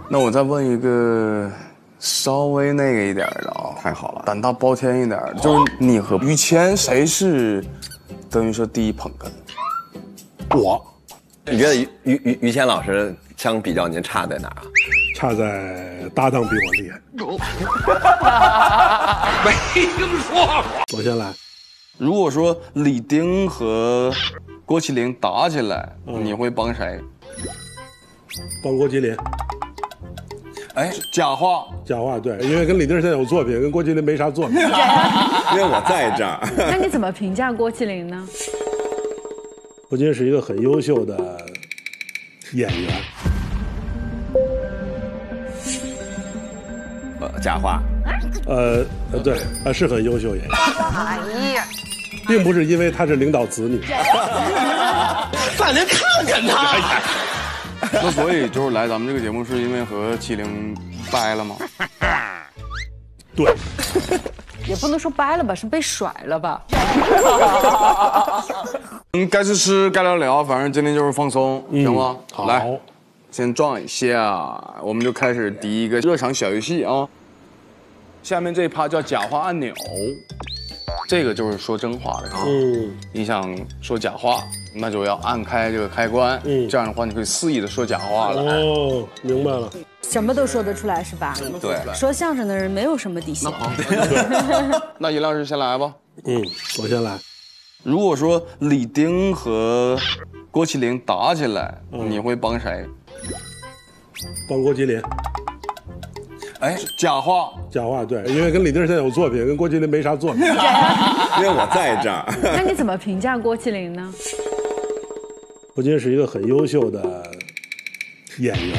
那我再问一个稍微那个一点的啊， 太好了， 胆大包天一点，就是你和于谦谁是德云社第一捧哏？ 我。 你觉得于谦老师相比较您差在哪儿啊？ 差在搭档比我厉害。 没听说过。 我先来。 如果说李丁和郭麒麟打起来，你会帮谁？ 帮郭麒麟。 哎，假话， 假话，对，因为跟李丁现在有作品，跟郭麒麟没啥作品。 因为我在这儿。 那你怎么评价郭麒麟呢？ 郭麒麟是一个很优秀的演员。 假话。 对，是很优秀演员。 哎呀， 并不是因为他是领导子女。 咱能看看他。 那所以就是来咱们这个节目是因为和麒麟掰了吗？ 对。 也不能说掰了吧，是被甩了吧。 该吃吃，该聊聊，反正今天就是放松，行吗？ 好， 来，先撞一下，我们就开始第一个热场小游戏啊。下面这一趴叫假话按钮，这个就是说真话的。你想说假话，那就要按开这个开关，这样的话你可以肆意的说假话了。 哦，明白了。 什么都说得出来是吧？ 对， 说相声的人没有什么底线。 那尹老师先来吧。 我先来。 如果说李丁和郭麒麟打起来，你会帮谁？ 帮郭麒麟。 哎，假话， 假话，对，因为跟李丁现在有作品，跟郭麒麟没啥作品。 因为我在这儿。 那你怎么评价郭麒麟呢？ 郭麒麟是一个很优秀的演员。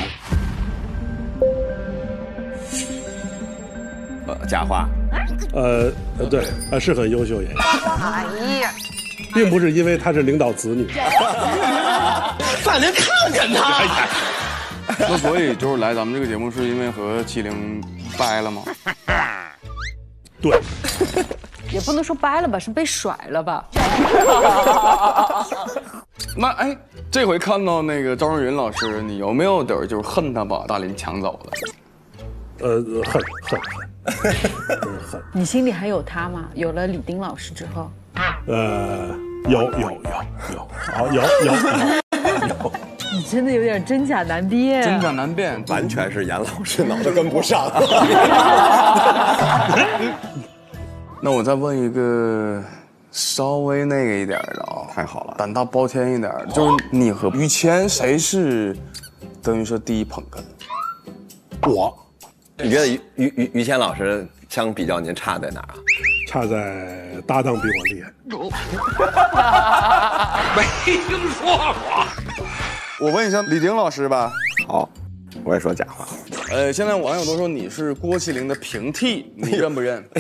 假话。 对，是很优秀演员。 哎呀， 并不是因为他是领导子女。 咱能看看他。 那所以就是来咱们这个节目是因为和麒麟掰了吗？ 对。 也不能说掰了吧，是被甩了吧。 那哎，这回看到那个赵荣云老师，你有没有点就是恨他把大林抢走了？ 恨。 你心里还有他吗？有了李丁老师之后？ 有。 你真的有点真假难辨。 真假难辨， 完全是严老师脑子跟不上。 那我再问一个稍微那个一点的啊， 太好了， 胆大包天一点，就是你和于谦谁是德云社第一捧哏？ 我。 你觉得于谦老师相比较您差在哪儿啊？ 差在搭档比我厉害。 没听说过。 我问一下李丁老师吧。 好，我也说假话。 现在网友都说你是郭麒麟的平替，你认不认？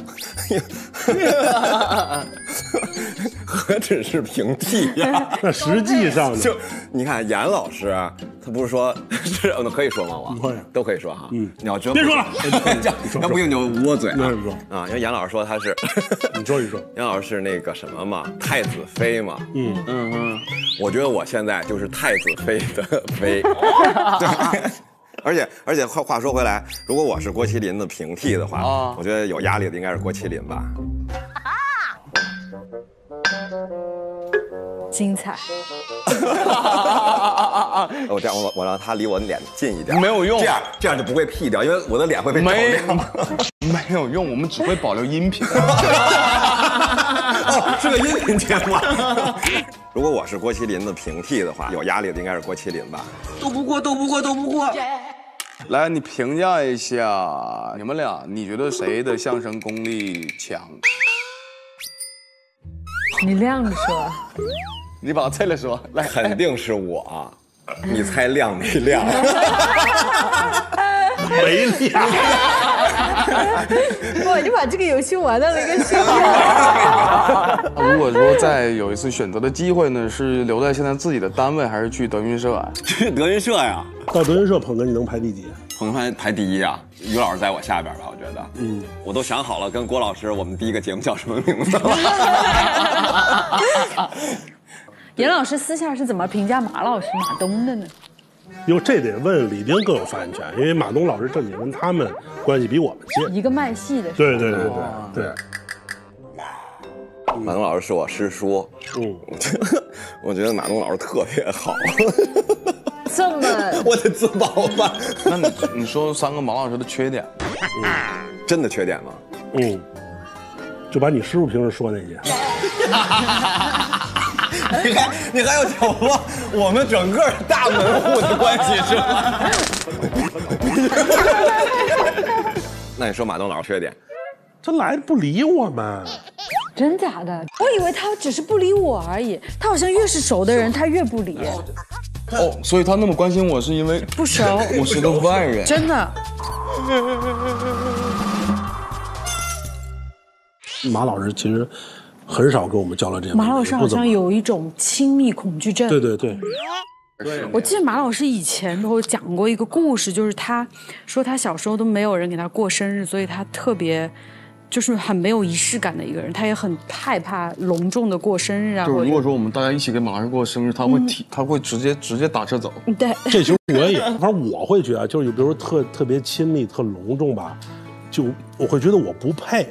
何止是平替呀？ 那实际上呢？ 就你看严老师，他不是说是可以说吗？我可以， 都可以说哈。你要真别说了， 要不行你就捂我嘴。 那你说啊，因为严老师说他是， 你说一说。 严老师是那个什么嘛，太子妃嘛。我觉得我现在就是太子妃的妃。对。而且话说回来，如果我是郭麒麟的平替的话，我觉得有压力的应该是郭麒麟吧。 精彩。 我这样，我让他离我脸近一点， 没有用， 这样就不会 P 掉，因为我的脸会被照亮。 没有用，我们只会保留音频。 哦，是个音频节目。如果我是郭麒麟的平替的话，有压力的应该是郭麒麟吧。 斗不过。 来，你评价一下你们俩，你觉得谁的相声功力强？ 你亮着说。 你把它拆了说，来， 肯定是我。你猜亮没亮？ 没亮。 哇，你把这个游戏玩到了一个新如果说再有一次选择的机会呢，是留在现在自己的单位，还是去德云社啊？ 去德云社呀。 到德云社捧哏你能排第几？ 捧哏排第一啊，于老师在我下边吧，我觉得。我都想好了，跟郭老师我们第一个节目叫什么名字了。 严老师私下是怎么评价马老师马东的呢？ 因为这得问李丁更有发言权，因为马东老师正经跟他们关系比我们近。 一个卖戏的。 对。 马东老师是我师叔，我觉得马东老师特别好。 这么， 我得自保吧。 那你说3个马老师的缺点， 真的缺点吗？ 就把你师傅平时说那些。 你还要挑拨我们整个大门户的关系是吗？那你说马东老师缺点？ 他来不理我们。 真假的？我以为他只是不理我而已，他好像越是熟的人，他越不理。 所以他那么关心我是因为不熟， 我是个外人。 真的。 马老师其实很少跟我们交流这些。 马老师好像有一种亲密恐惧症。 对。 我记得马老师以前都讲过一个故事，就是他说他小时候都没有人给他过生日，所以他特别就是很没有仪式感的一个人，他也很害怕隆重的过生日啊。 就如果说我们大家一起给马老师过生日，他会直接打车走。 对， 这其实我也，反正我会觉得，就是比如说特别亲密、特隆重吧，就我会觉得我不配。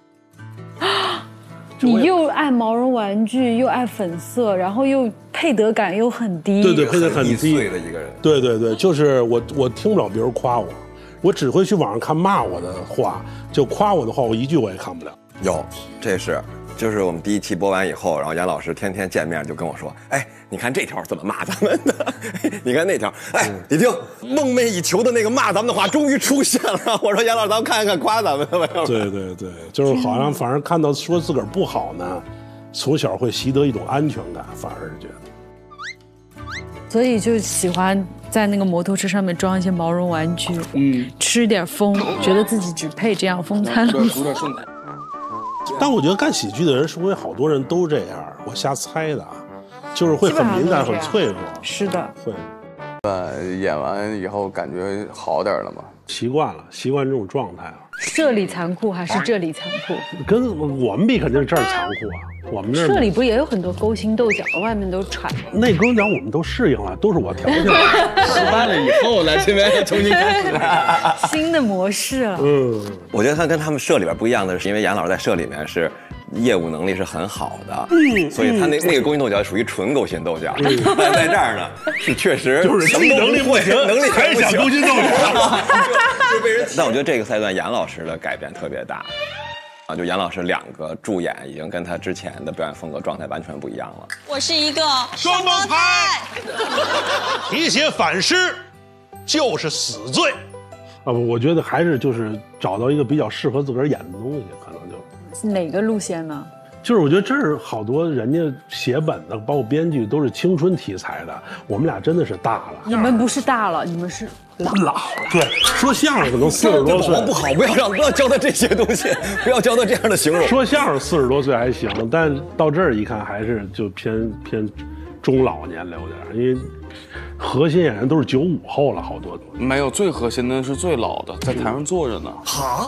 你又爱毛绒玩具，又爱粉色，然后又配得感又很低。 对，配得很低的一个人。 对，就是我听不了别人夸我，我只会去网上看骂我的话，就夸我的话，我一句我也看不了。 有，就是我们第1期播完以后，然后杨老师天天见面就跟我说，哎，你看这条怎么骂咱们的，你看那条，哎，李丁梦寐以求的那个骂咱们的话终于出现了。我说杨老师，咱们看看夸咱们的没有？ 对，就是好像反而看到说自个儿不好呢，从小会习得一种安全感，反而是觉得。 所以就喜欢在那个摩托车上面装一些毛绒玩具，吃点风，觉得自己只配这样风餐露宿。 但我觉得干喜剧的人是不是好多人都这样？我瞎猜的啊，就是会很敏感、很脆弱。 是的， 会。 演完以后感觉好点了吗？ 习惯这种状态了。 这里残酷还是这里残酷？ 跟我们比肯定是这儿残酷啊。我们这里不也有很多勾心斗角，外面都喘。 那勾心斗角我们都适应了，都是我调起来。 失败了以后来这边重新开始新的模式了。 我觉得他跟他们社里边不一样的是，因为杨老师在社里面是业务能力是很好的，所以他那个勾心斗角属于纯勾心斗角。但在这儿呢，是确实就是什么能力不行， 能力还想勾心斗角。 但我觉得这个赛段杨老师的改变特别大。就杨老师2个助演已经跟他之前的表演风格状态完全不一样了。 我是一个双胞胎，提写反诗就是死罪。 我觉得还是就是找到一个比较适合自个儿演的东西，可能就哪个路线呢？ 就是我觉得这儿好多人家写本的，包括编剧都是青春题材的，我们俩真的是大了。 你们不是大了，你们是老了。 对，说相声可能40多岁不好，不要教他这些东西，不要教他这样的形容。 说相声40多岁还行，但到这儿一看还是就偏中老年了有点，因为核心演员都是95后了，好多都没有，最核心的是最老的，在台上坐着呢。 好。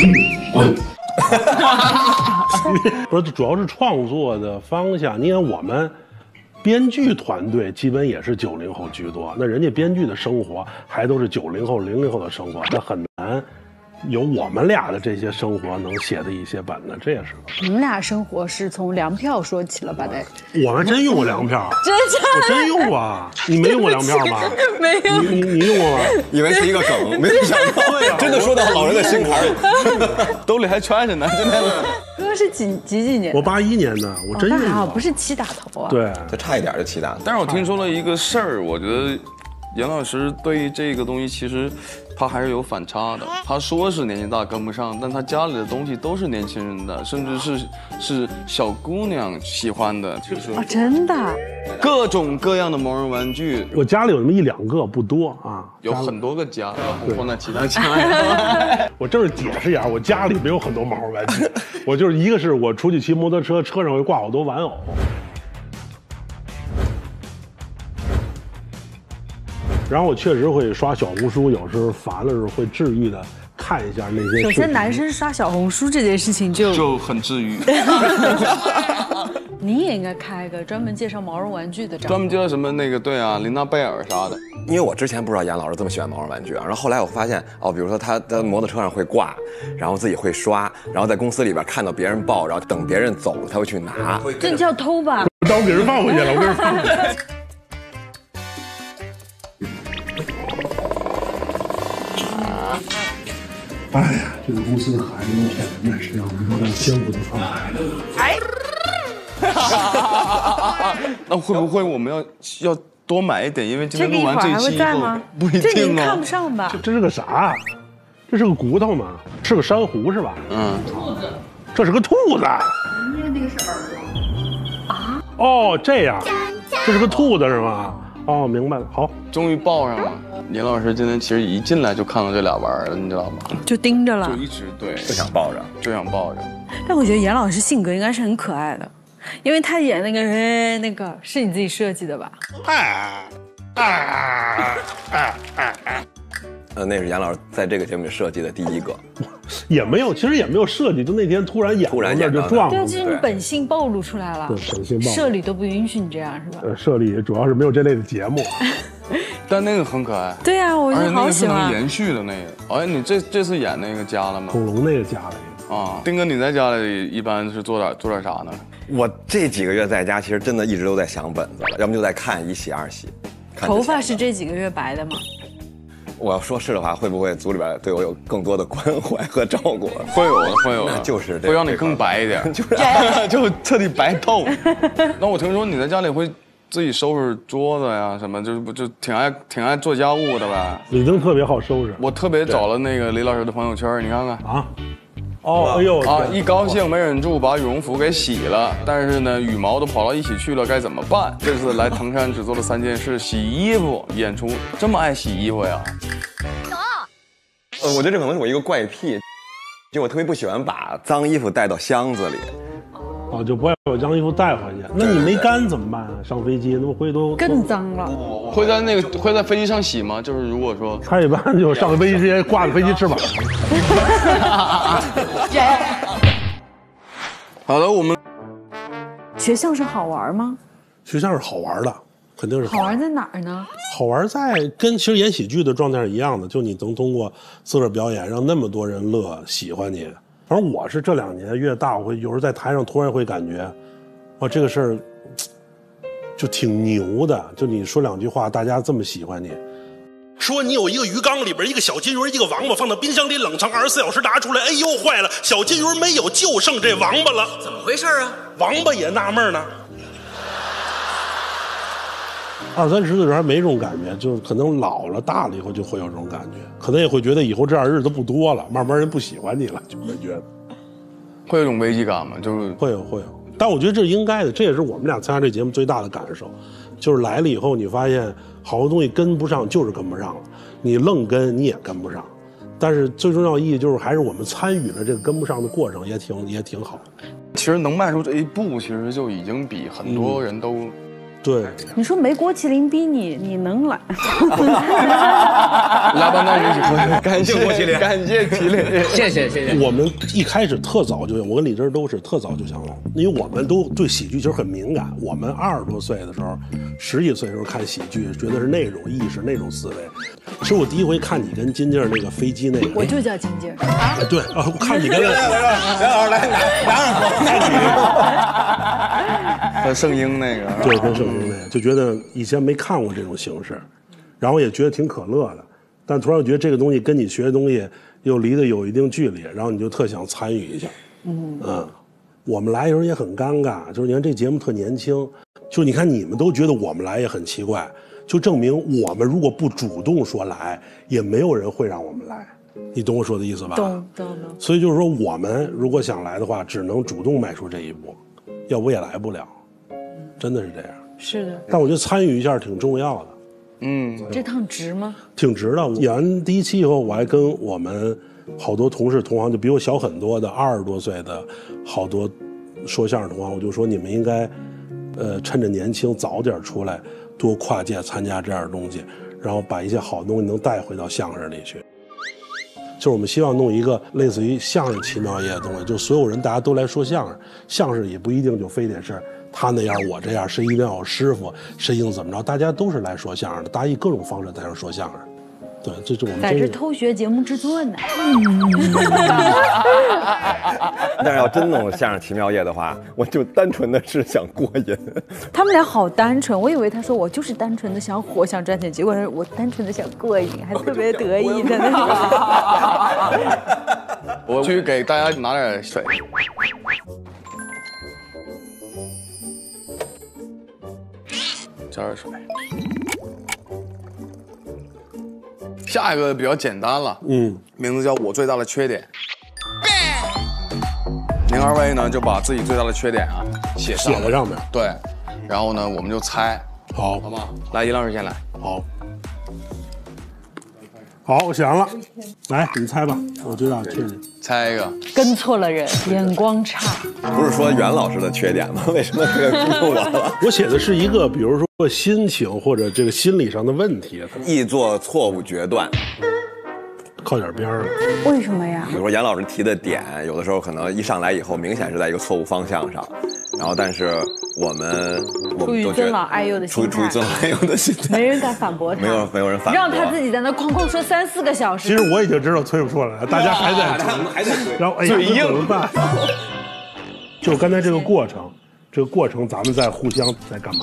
不是，主要是创作的方向。你看我们编剧团队基本也是90后居多，那人家编剧的生活还都是90后、00后的生活，那很难有我们俩的这些生活能写的一些本子，这也是。 你们俩生活是从粮票说起了吧？得， 我们真用过粮票，我真用过啊！你没用过粮票吗？ 没有， 你用过吗？ 以为是一个梗，没想到真的说到老人的心坎里， 兜里还揣着呢，真的。 哥是几年？ 我81年的，我真用过。 不是7打头啊。 对， 就差一点就7打头。 但是我听说了一个事儿，我觉得杨老师对于这个东西其实他还是有反差的。他说是年纪大跟不上，但他家里的东西都是年轻人的，甚至是小姑娘喜欢的，就是真的， 各种各样的毛绒玩具。 我家里有那么1-2个，不多啊， 有很多个家，不放在其他家。 我正是解释一下，我家里没有很多毛绒玩具，我就是一个是我出去骑摩托车，车上会挂好多玩偶。然后我确实会刷小红书，有时候烦了时候会治愈的看看一下那些。 首先，男生刷小红书这件事情就很治愈。 你也应该开一个专门介绍毛绒玩具的账号， 专门介绍什么那个对啊，琳娜贝尔啥的。 因为我之前不知道严老师这么喜欢毛绒玩具啊，然后后来我发现哦，比如说他在摩托车上会挂，然后自己会刷，然后在公司里边看到别人抱，然后等别人走了他会去拿。 这叫偷吧？ 但我给人放回去了，我给人放回去。哎呀，这个公司的孩子们骗人的，是让我们都艰苦的创来的。 那会不会我们要多买一点？因为今天录完这个一会儿还这期以后会在吗？ 不一这您定看不哦。 上吧？ 这是个啥？这是个骨头吗？是个珊瑚是吧？ 兔子， 这是个兔子。 那个是耳朵。 啊？哦，这样，这是个兔子是吗？哦，明白了。好， 终于抱上了。严老师今天其实一进来就看到这俩玩意儿了，你知道吗？ 就盯着了就。一直对， 就想抱着。 就想抱着。 但我觉得严老师性格应该是很可爱的，因为他演那个是你自己设计的吧？ 那是严老师在这个节目里设计的第一个， 也没有，其实也没有设计，就那天突然演到就撞对啊， 了。 这是你本性暴露出来了。 对，本性暴露。 社里都不允许你这样是吧？ 社里主要是没有这类的节目。 但那个很可爱。 对啊，我就而且那个是好喜欢能。延续的那个。哎，你这次演那个加了吗？ 恐龙那个加了一个。 啊，丁哥，你在家里一般是做点啥呢？ 我这几个月在家其实真的一直都在想本子了，要么就在看一喜二喜。 头发是这几个月白的吗？ 我要说是的话，会不会组里边对我有更多的关怀和照顾？ 会有的，会有的， 那就是会让你更白一点，就彻底白透。那我听说你在家里会自己收拾桌子呀，什么就挺爱做家务的呗？ 李丁特别好收拾。 我特别找了那个李老师的朋友圈，你看看啊。哦，哎呦啊！一高兴没忍住把羽绒服给洗了，但是呢，羽毛都跑到一起去了，该怎么办？这次来藤山只做了3件事：洗衣服、演出。这么爱洗衣服呀？ 我觉得这可能是我一个怪癖，就我特别不喜欢把脏衣服带到箱子里。 哦，就不爱把脏衣服带回去。那你没干怎么办啊？上飞机那么回头更脏了。 会在飞机上洗吗？就是如果说他一般就上飞机直接挂在飞机翅膀上。 好的，我们学相声好玩吗？ 学相声好玩的，肯定是好玩在哪儿呢？ 好玩在跟其实演喜剧的状态是一样的，就你能通过自个儿表演让那么多人乐喜欢你。反正我是这2年越大，我会有时候在台上突然会感觉，哇，这个事儿就挺牛的。就你说2句话，大家这么喜欢你。 说你有一个鱼缸里边一个小金鱼一个王八放到冰箱里冷藏24小时拿出来，哎呦坏了，小金鱼没有，就剩这王八了。 怎么回事啊？ 王八也纳闷呢。 20、30岁的时候还没这种感觉，就可能老了大了以后就会有这种感觉，可能也会觉得以后这样日子不多了，慢慢人不喜欢你了，就会觉得会有种危机感吗？就是会有。但我觉得这是应该的，这也是我们俩参加这节目最大的感受，就是来了以后你发现好多东西跟不上，就是跟不上了，你愣跟你也跟不上，但是最重要意义就是还是我们参与了这个跟不上的过程，也挺好。 其实能迈出这一步，其实就已经比很多人都。 对， 你说没郭麒麟逼你，你能来？ 来吧，那一起喝，感谢郭麒麟， 感谢麒麟， 谢谢。 我们一开始特早就，我跟李真都是特早就想来，因为我们都对喜剧其实很敏感。我们20多岁的时候，10几岁的时候看喜剧，觉得是那种意识、那种思维。其实我第一回看你跟金靖那个飞机那个， 我就叫金靖。 对啊，我看你跟梁老师来拿和圣婴那个， 对，跟圣婴那个，就觉得以前没看过这种形式，然后也觉得挺可乐的，但突然觉得这个东西跟你学的东西又离得有一定距离，然后你就特想参与一下。我们来的时候也很尴尬，就是你看这节目特年轻，就你看你们都觉得我们来也很奇怪，就证明我们如果不主动说来，也没有人会让我们来。你懂我说的意思吧？ 懂。 所以就是说，我们如果想来的话，只能主动迈出这一步，要不也来不了。真的是这样。 是的。 但我觉得参与一下挺重要的。 这趟值吗？ 挺值的。演完第1期以后，我还跟我们好多同事同行，就比我小很多的20多岁的好多说相声同行，我就说你们应该，趁着年轻早点出来，多跨界参加这样的东西，然后把一些好东西能带回到相声里去。 就是我们希望弄一个类似于相声奇妙夜的东西，就所有人大家都来说相声，相声也不一定就非得是他那样我这样，谁一定要有师傅，谁一定怎么着，大家都是来说相声的，大家以各种方式在这说相声。对，这是我们。 在这偷学节目制作呢。 但是要真弄相声奇妙夜的话，我就单纯的是想过瘾。 他们俩好单纯，我以为他说我就是单纯的想火想赚钱，结果是我单纯的想过瘾，还特别得意的那种。 我去给大家拿点水。加点水。下一个比较简单了，名字叫我最大的缺点。您二位呢就把自己最大的缺点啊写在上面， 对，然后呢我们就猜，好不好？来，尹老师先来。 好，我想了，来你猜吧，我最大的缺点。 猜一个。 跟错了人，眼光差。 不是说袁老师的缺点吗？为什么这个逼我了？ 我写的是一个，比如说心情或者这个心理上的问题， 易做错误决断， 靠点边儿。 为什么呀？ 比如说严老师提的点，有的时候可能一上来以后明显是在一个错误方向上，然后但是我们出于尊老爱幼的心态， 出于尊老爱幼的心态， 没人敢反驳他， 没有人反驳， 让他自己在那哐哐说3、4个小时。 其实我已经知道催不出来了，大家还在催， 然后哎呀，怎么办？就刚才这个过程，咱们在互相在干嘛？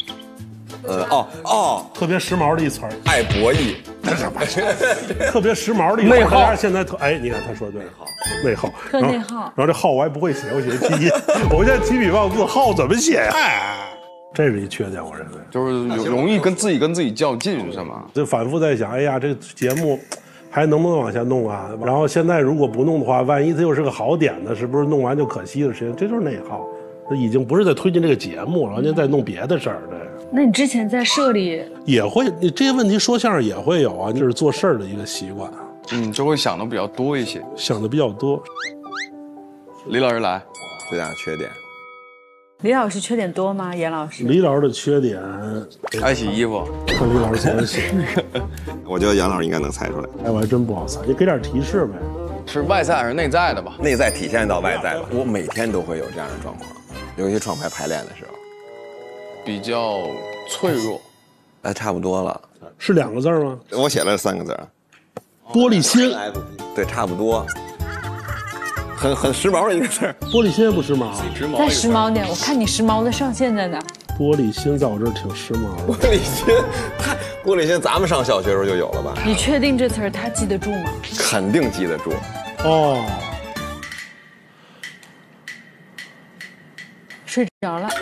特别时髦的一词儿， 爱博弈， 特别时髦的一词儿，内耗。现在你看他说对，内耗， 特内耗。 然后这耗我还不会写，我写提音，我现在提笔忘字，耗怎么写呀？这是一缺点，我认为就是容易跟自己较劲，是吗？ 就反复在想，哎呀，这个节目还能不能往下弄啊？然后现在如果不弄的话，万一它又是个好点呢，是不是弄完就可惜了？这就是内耗，这已经不是在推进这个节目了，人家在弄别的事儿。对。 那你之前在社里也会，你这些问题说相声也会有啊，就是做事儿的一个习惯， 就会想的比较多一些， 想的比较多。 李老师来， 最大的缺点。 李老师缺点多吗？严老师？ 李老师的缺点， 爱洗衣服。 看李老师怎么写。 我觉得杨老师应该能猜出来。 我还真不好猜，你给点提示呗。 是外在还是内在的吧？ 内在体现到外在吧。我每天都会有这样的状况，有一些创牌排练的时候。 比较脆弱， 差不多了， 是2个字吗？ 我写了3个字， 玻璃心， 对，差不多，很时髦的一个字。 玻璃心不时髦， 再时髦点，我看你时髦的上限在哪？ 玻璃心在我这儿挺时髦的。 玻璃心，咱们上小学时候就有了吧？ 你确定这词儿他记得住吗？ 肯定记得住。 睡着了。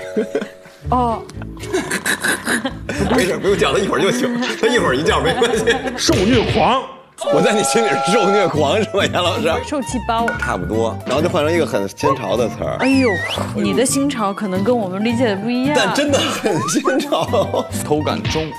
没事，不用讲了，一会儿就醒。他一会儿一觉没关系。 受虐狂， 我在你心里是受虐狂是吧，杨老师？ 受气包， 差不多。然后就换成一个很新潮的词儿。 哎呦，你的新潮可能跟我们理解的不一样。 但真的很新潮。 偷感重，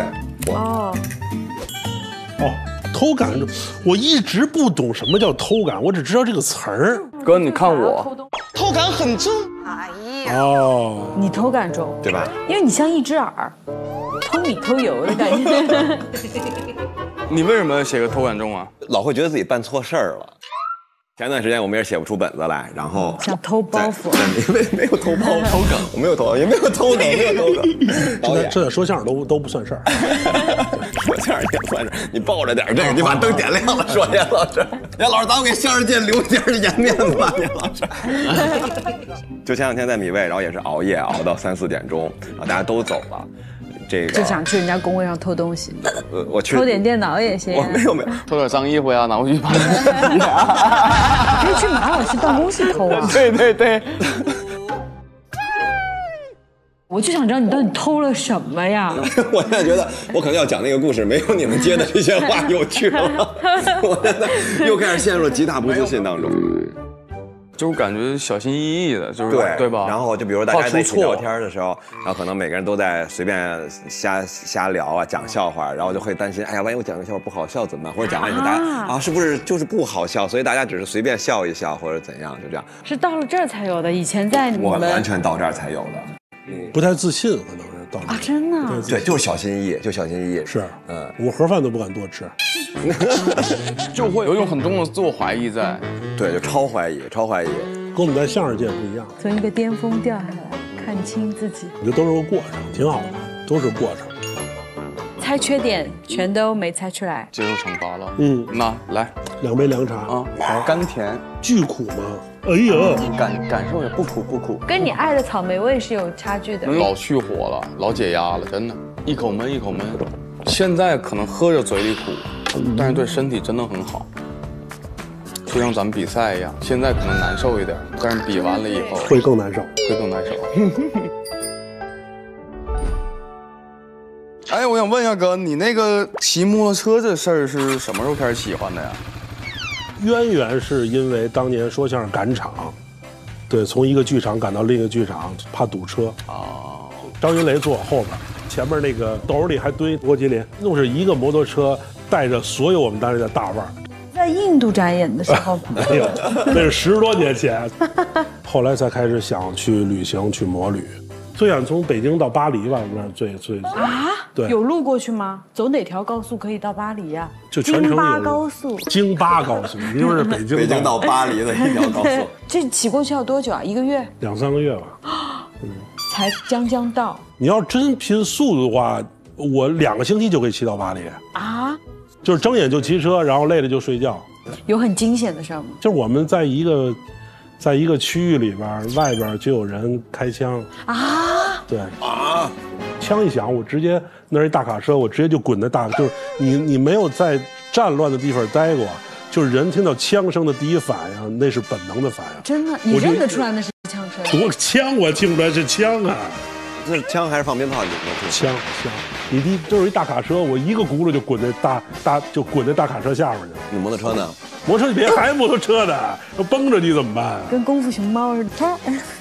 偷感重，我一直不懂什么叫偷感，我只知道这个词儿。 哥，你看我， 偷感很重。 你偷感重， 对吧？ 因为你像一只耳，偷米偷油的感觉。 你为什么写个偷感重啊？ 老会觉得自己办错事儿了。前段时间我们也写不出本子来，然后想偷包袱， 没有偷包偷梗，我没有偷，也没有偷梗，没有偷梗。 这说相声都不算事儿， 说相声也算事儿。你抱着点这个，你把灯点亮了，说严老师，严老师，咱们给相声界留点颜面子吧，严老师。就前2天在米味，然后也是熬夜熬到3、4点钟，然后大家都走了。 就想去人家工位上偷东西， 我去偷点电脑也行。 我没有， 偷点脏衣服呀，拿回去吧。 可以去马老师办公室偷啊。 对。 我就想知道你到底偷了什么呀？ 我现在觉得我可能要讲那个故事，没有你们接的这些话有趣了。我现在又开始陷入了极大不自信当中。 就是感觉小心翼翼的，就是对吧？ 然后就比如大家在一起聊天的时候，然后可能每个人都在随便瞎聊啊，讲笑话，然后就会担心，哎呀，万一我讲个笑话不好笑怎么办？或者讲完以后大家是不是就是不好笑？所以大家只是随便笑一笑或者怎样，就这样。 是到了这儿才有的，以前在你们我完全到这儿才有的。 不太自信，可能是到底啊，真的。 对，就是小心翼翼，就小心翼翼。 是，我盒饭都不敢多吃， 就会有一种很重的自我怀疑在。 对，就超怀疑，超怀疑。 跟我们在相声界不一样， 从一个巅峰掉下来，看清自己。 我觉得都是个过程，挺好的，都是过程。 猜缺点全都没猜出来， 接受惩罚了。那来 2杯凉茶啊，好，甘甜， 巨苦吗？哎呀， 感受也不苦不苦， 跟你爱的草莓味是有差距的。 老去火了，老解压了，真的，一口闷一口闷。现在可能喝着嘴里苦，但是对身体真的很好。就像咱们比赛一样，现在可能难受一点，但是比完了以后会更难受， 会更难受。哎，我想问一下哥，你那个骑摩托车这事儿是什么时候开始喜欢的呀？ 渊源是因为当年说相声赶场，对，从一个剧场赶到另一个剧场，怕堵车啊。张云雷坐我后边，前面那个兜里还堆郭麒麟，弄是一个摩托车带着所有我们当时的大腕儿。 在印度展演的时候没有，那是10多年前。后来才开始想去旅行，去摩旅。最想从北京到巴黎吧，那最啊？ 对， 有路过去吗？走哪条高速可以到巴黎呀？ 就全程京巴高速。 京巴高速，因为是北京到巴黎的一条高速。 这骑过去要多久啊？1个月 ？2、3个月吧。 才将到。 你要真拼速度的话，我2个星期就可以骑到巴黎啊！就是睁眼就骑车，然后累了就睡觉。 有很惊险的事吗？ 就是我们在一个区域里边，外边就有人开枪啊！对啊，枪一响，我直接那是一大卡车，我直接就滚在就是你没有在战乱的地方待过，就是人听到枪声的第一反应，那是本能的反应。 真的，你认得出来那是枪声？ 多枪我听不出来是枪啊！ 这是枪还是放鞭炮？你能听？ 枪，你就是一大卡车，我一个轱辘就滚在滚在大卡车下面去了。 你摩托车呢？ 摩托车别还摩托车呢，要崩着你怎么办？ 跟功夫熊猫似的。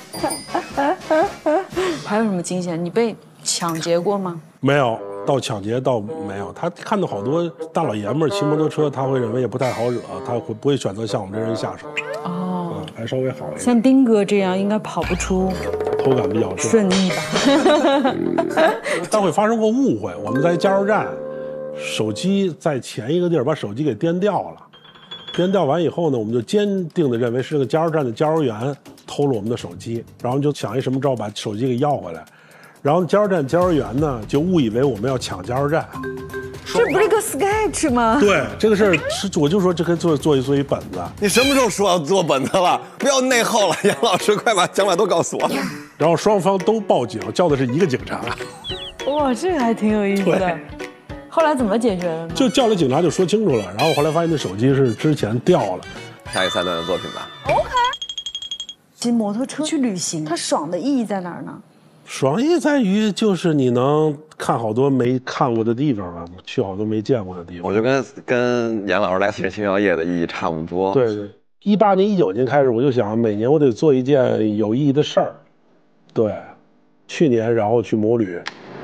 还有什么惊险？你被抢劫过吗？ 没有，到抢劫倒没有。他看到好多大老爷们儿骑摩托车，他会认为也不太好惹，他会不会选择向我们这人下手？哦，还稍微好一点。 像丁哥这样应该跑不出， 头感比较重， 顺利吧？ 但会发生过误会。我们在加油站，手机在前一个地儿把手机给颠掉了。颠掉完以后呢，我们就坚定地认为是这个加油站的加油员偷了我们的手机，然后就想一什么招把手机给要回来。然后加油站加油员呢就误以为我们要抢加油站。 这不是个 sketch 吗？ 对，这个事儿是我就说这可以做一本子。 你什么时候说要做本子了？不要内耗了，杨老师，快把想法都告诉我。 然后双方都报警，叫的是一个警察。 哇，这个还挺有意思的。后来怎么解决的呢？ 就叫了警察就说清楚了，然后后来发现那手机是之前掉了。 下一3段的作品吧。 OK。骑摩托车去旅行，它爽的意义在哪儿呢？ 爽意在于就是你能看好多没看过的地方吧，去好多没见过的地方。 我就跟杨老师来4星宵夜的意义差不多。 对对，18年、19年开始，我就想每年我得做一件有意义的事儿。对，去年然后去摩旅。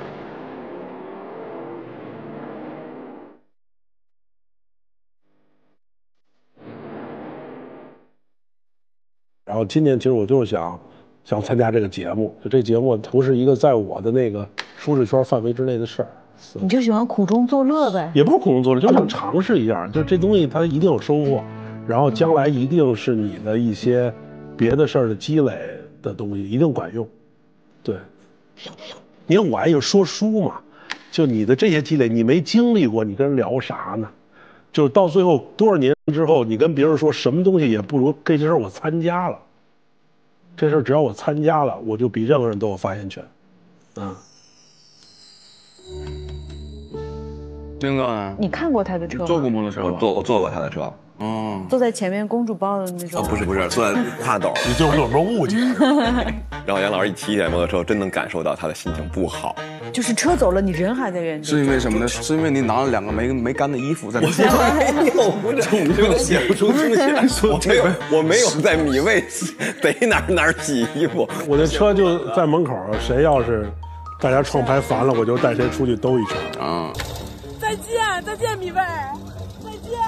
然后今年其实我就是想参加这个节目，就这节目不是一个在我的那个舒适圈范围之内的事儿。 你就喜欢苦中作乐呗？ 也不是苦中作乐，就想尝试一下，就这东西它一定有收获，然后将来一定是你的一些别的事儿的积累的东西，一定管用。对，你看我还有说书嘛，就你的这些积累，你没经历过，你跟人聊啥呢？就到最后多少年之后，你跟别人说什么东西也不如这事儿我参加了。这事儿只要我参加了，我就比任何人都有发言权。 丁哥呢？ 你看过他的车吗？ 坐过摩托车吧？ 我坐过他的车。 坐在前面公主抱的那种。 不是，坐在挎斗。 你就是有什么误解？ 然后杨老师一骑起来摩托车，真能感受到他的心情不好。 就是车走了，你人还在原地。 是因为什么呢？是因为你拿了2个没干的衣服在那。 没有，不是，我写不出东西来。我没有在米味逮哪儿洗衣服。 我那车就在门口，谁要是大家创牌烦了，我就带谁出去兜一圈。 啊！再见，米味，再见。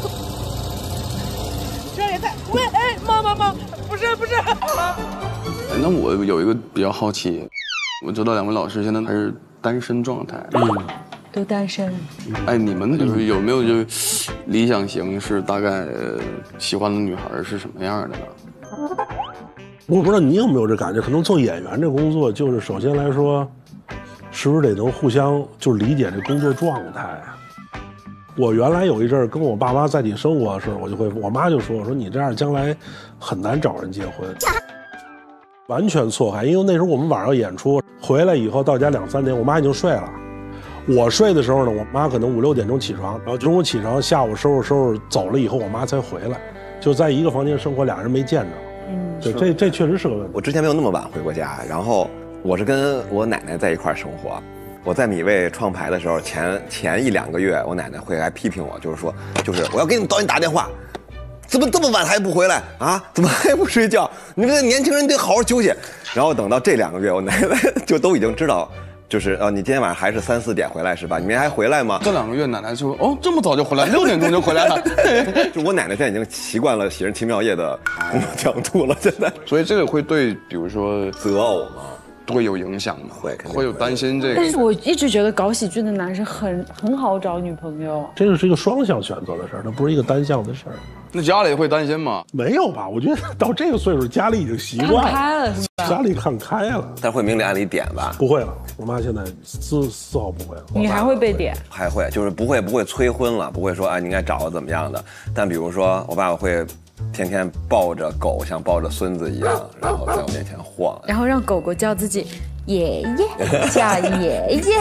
这也太喂哎妈，不是。 那我有一个比较好奇，我知道两位老师现在还是单身状态， 都单身。 哎，你们就是有没有就是理想型是大概喜欢的女孩是什么样的呢？ 我不知道你有没有这感觉，可能做演员这工作，就是首先来说，是不是得能互相就理解这工作状态？我原来有一阵儿跟我爸妈在一起生活的时候，我妈就说你这样将来很难找人结婚，完全错开。因为那时候我们晚上要演出，回来以后到家2、3点，我妈已经睡了。我睡的时候呢，我妈可能5、6点钟起床，然后中午起床，下午收拾走了以后，我妈才回来，就在一个房间生活，俩人没见着。对，这确实是个问题。 我之前没有那么晚回过家，然后我是跟我奶奶在一块儿生活。我在米未创牌的时候，前1、2个月，我奶奶会来批评我，就是我要给你导演打电话，怎么这么晚还不回来啊？怎么还不睡觉？你这个年轻人得好好休息。然后等到这2个月，我奶奶就都已经知道。就是你今天晚上还是3、4点回来是吧？你明天还回来吗？ 这2个月奶奶说这么早就回来，6点钟就回来了。 就我奶奶现在已经习惯了《喜人奇妙夜》的工作强度了，现在。 所以这个会对，比如说择偶嘛， 会有影响吗？会有担心这个。 但是我一直觉得搞喜剧的男生很好找女朋友。 这个是一个双向选择的事儿，它不是一个单向的事儿。 那家里会担心吗？ 没有吧，我觉得到这个岁数，家里已经习惯了， 看开了是吧？ 家里看开了， 但会明里暗里点吧？ 不会了，我妈现在丝毫不会了。 你还会被点？ 还会，就是不会催婚了，不会说你应该找个怎么样的。但比如说，我爸爸会天天抱着狗，像抱着孙子一样，然后在我面前晃， 然后让狗狗叫自己爷爷，叫爷爷。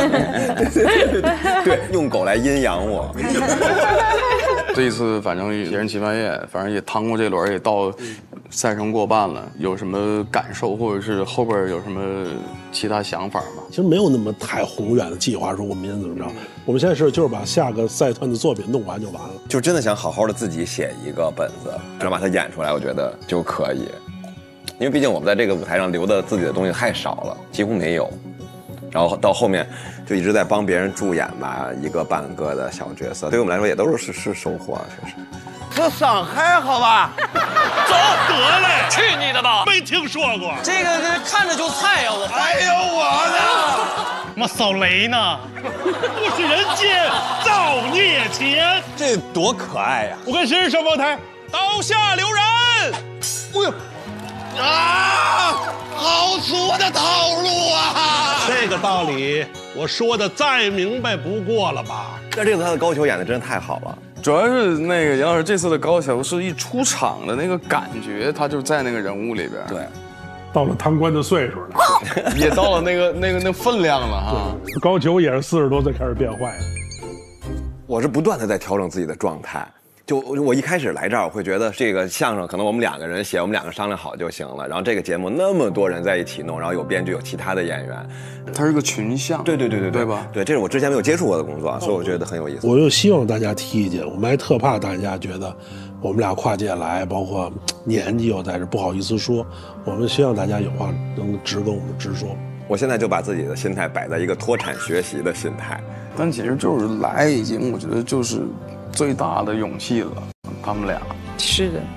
对，用狗来阴阳我。 这一次反正《喜人奇妙夜》，反正也趟过这轮，也到赛程过半了，有什么感受，或者是后边有什么其他想法吗？ 其实没有那么太宏远的计划，说我们怎么着。我们现在就是把下个赛段的作品弄完就完了。 就真的想好好的自己写一个本子，只要把它演出来，我觉得就可以。因为毕竟我们在这个舞台上留的自己的东西太少了，几乎没有。然后到后面就一直在帮别人助演吧，一个半个的小角色，对我们来说也都是收获，确实。 这上海好吧？ 走得嘞！ 去你的吧！ 没听说过这个看着就菜呀！ 哎呦我的！ 妈扫雷呢？ 不是人间造孽钱。 这多可爱呀！ 我跟谁上房台？刀下留人！哎呦！啊！好粗的套路啊！ 这个道理我说的再明白不过了吧？ 但这次他的高俅演的真的太好了。 主要是那个杨老师这次的高俅是一出场的那个感觉，他就在那个人物里边。 对， 到了贪官的岁数了， 也到了那个分量了哈。 高俅也是40多岁开始变坏。 我是不断的在调整自己的状态。就我一开始来这儿，我会觉得这个相声可能我们2个人写，我们2个商量好就行了。然后这个节目那么多人在一起弄，然后有编剧，有其他的演员， 它是个群像。 对吧？ 对，这是我之前没有接触过的工作，所以我觉得很有意思。 我就希望大家提意见，我们还特怕大家觉得我们俩跨界来，包括年纪又在这不好意思说，我们希望大家有话能直跟我们直说。 我现在就把自己的心态摆在一个脱产学习的心态， 但其实就是来已经，我觉得就是最大的勇气了。他们俩是的。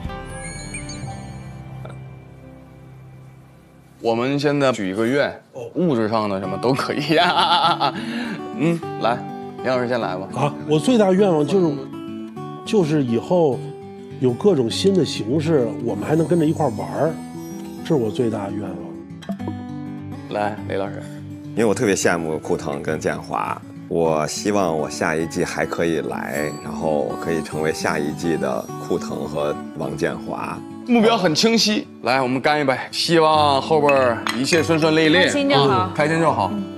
我们现在许一个愿，物质上的什么都可以呀。来，杨老师先来吧。 啊，我最大愿望就是以后有各种新的形式，我们还能跟着一块玩儿，这是我最大的愿望。 来，雷老师， 因为我特别羡慕库腾跟建华。我希望我下一季还可以来，然后我可以成为下一季的库腾和王建华。 目标很清晰，来，我们干一杯，希望后边一切顺顺利利， 开心就好， 开心就好。